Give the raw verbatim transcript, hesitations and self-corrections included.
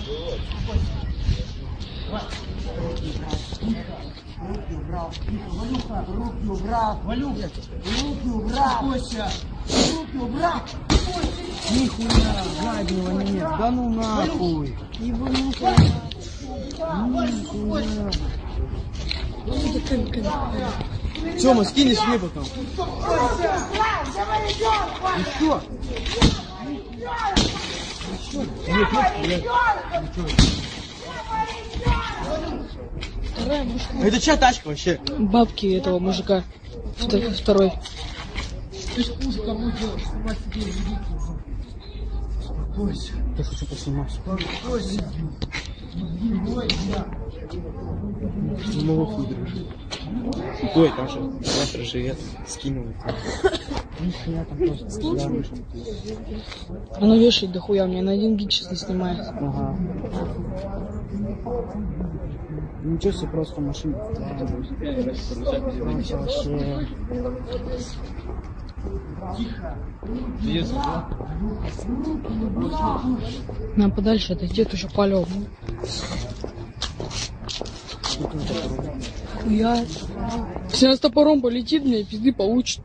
Руки убрал. Валюха, руки убрал. Валюха, руки убрал. Руки убрал. Нихуя, гаднего нет. Да ну нахуй. Ебануха. Нихуя. Тёма, скинешь мне потом. И что? Нет, нет, нет. Это чья тачка вообще? Бабки этого мужика. Второй. Ты ж хуже кому делаешь, снимать себе видите. Успокойся. Я хочу поснимать. Успокойся. Не могу выдержать. Ой, там же завтра же это скинул. Нихуя там просто скинул. Оно вешает дохуя, у меня на один гиг сейчас не снимает. Ага. Ничего себе, просто машина. Вообще. Нам подальше отойти, это еще палево. Хуя. Если она с топором полетит, мне пизды получит.